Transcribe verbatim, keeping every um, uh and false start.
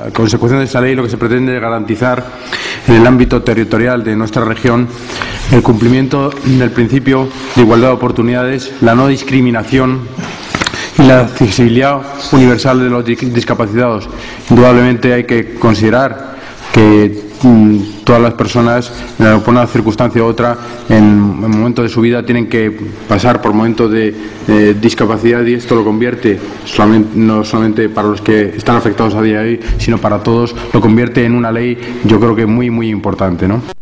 consecución de esta ley lo que se pretende es garantizar en el ámbito territorial de nuestra región el cumplimiento del principio de igualdad de oportunidades, la no discriminación y la accesibilidad universal de los discapacitados. Indudablemente hay que considerar que mmm, todas las personas, por una circunstancia u otra, en el momento de su vida tienen que pasar por momentos de eh, discapacidad, y esto lo convierte, solamente, no solamente para los que están afectados a día de hoy, sino para todos, lo convierte en una ley, yo creo que muy, muy importante, ¿no?